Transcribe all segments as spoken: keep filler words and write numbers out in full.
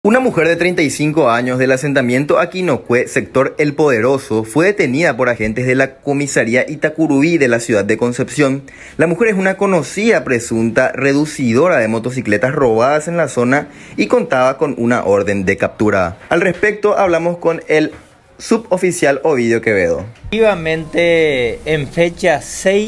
Una mujer de treinta y cinco años del asentamiento Aquinocue, sector El Poderoso, fue detenida por agentes de la comisaría Itacurubí de la ciudad de Concepción. La mujer es una conocida presunta reducidora de motocicletas robadas en la zona y contaba con una orden de captura. Al respecto hablamos con el suboficial Ovidio Quevedo. Efectivamente, en fecha seis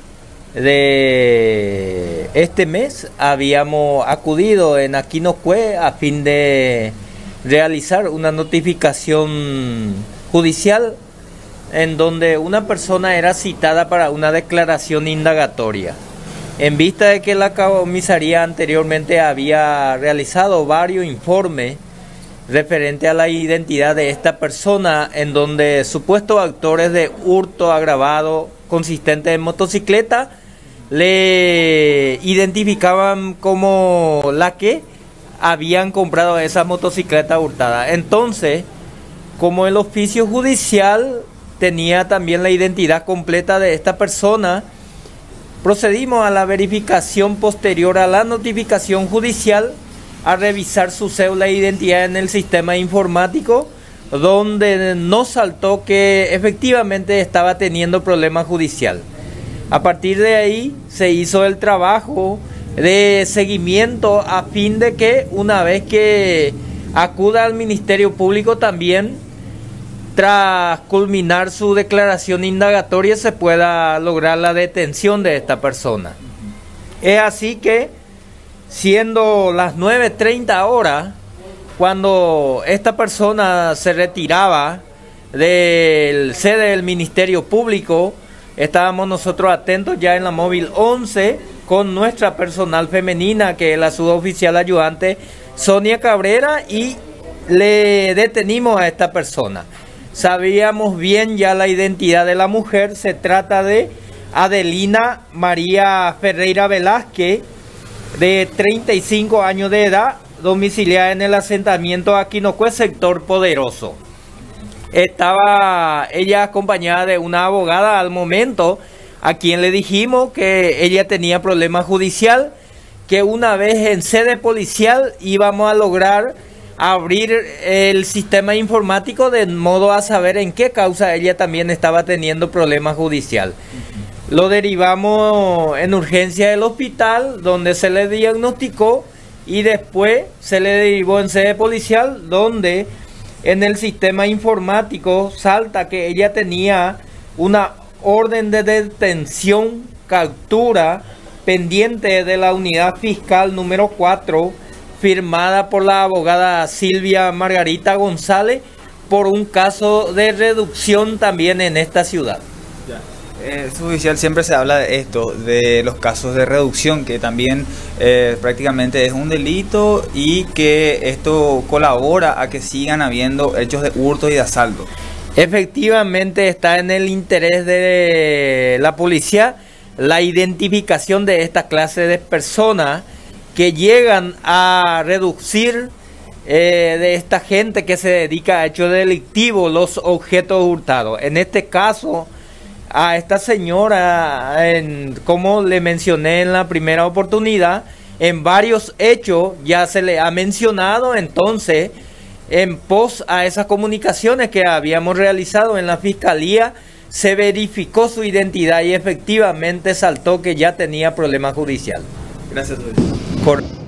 de este mes habíamos acudido en Aquinocue a fin de realizar una notificación judicial en donde una persona era citada para una declaración indagatoria. En vista de que la comisaría anteriormente había realizado varios informes referente a la identidad de esta persona, en donde supuestos autores de hurto agravado consistente en motocicleta le identificaban como la que habían comprado esa motocicleta hurtada. Entonces, como el oficio judicial tenía también la identidad completa de esta persona, procedimos a la verificación posterior a la notificación judicial, a revisar su cédula de identidad en el sistema informático, donde nos saltó que efectivamente estaba teniendo problema judicial. A partir de ahí se hizo el trabajo de seguimiento a fin de que una vez que acuda al Ministerio Público también, tras culminar su declaración indagatoria, se pueda lograr la detención de esta persona. Es así que, siendo las nueve treinta horas, cuando esta persona se retiraba del sede del Ministerio Público, estábamos nosotros atentos ya en la móvil once con nuestra personal femenina, que es la suboficial ayudante Sonia Cabrera, y le detenimos a esta persona. Sabíamos bien ya la identidad de la mujer. Se trata de Adelina María Ferreira Velázquez, de treinta y cinco años de edad, domiciliada en el asentamiento Aquinocue, sector Poderoso. Estaba ella acompañada de una abogada al momento, a quien le dijimos que ella tenía problema judicial, que una vez en sede policial íbamos a lograr abrir el sistema informático de modo a saber en qué causa ella también estaba teniendo problema judicial. Lo derivamos en urgencia del hospital, donde se le diagnosticó, y después se le derivó en sede policial, donde en el sistema informático salta que ella tenía una orden de detención, captura, pendiente de la unidad fiscal número cuatro, firmada por la abogada Silvia Margarita González, por un caso de reducción también en esta ciudad. Eh, suboficial, siempre se habla de esto, de los casos de reducción, que también eh, prácticamente es un delito y que esto colabora a que sigan habiendo hechos de hurto y de asalto. Efectivamente está en el interés de la policía la identificación de esta clase de personas que llegan a reducir eh, de esta gente que se dedica a hechos delictivos los objetos hurtados. En este caso, a esta señora, en, como le mencioné en la primera oportunidad, en varios hechos ya se le ha mencionado. Entonces, en pos a esas comunicaciones que habíamos realizado en la fiscalía, se verificó su identidad y efectivamente saltó que ya tenía problema judicial. Gracias, Luis. Por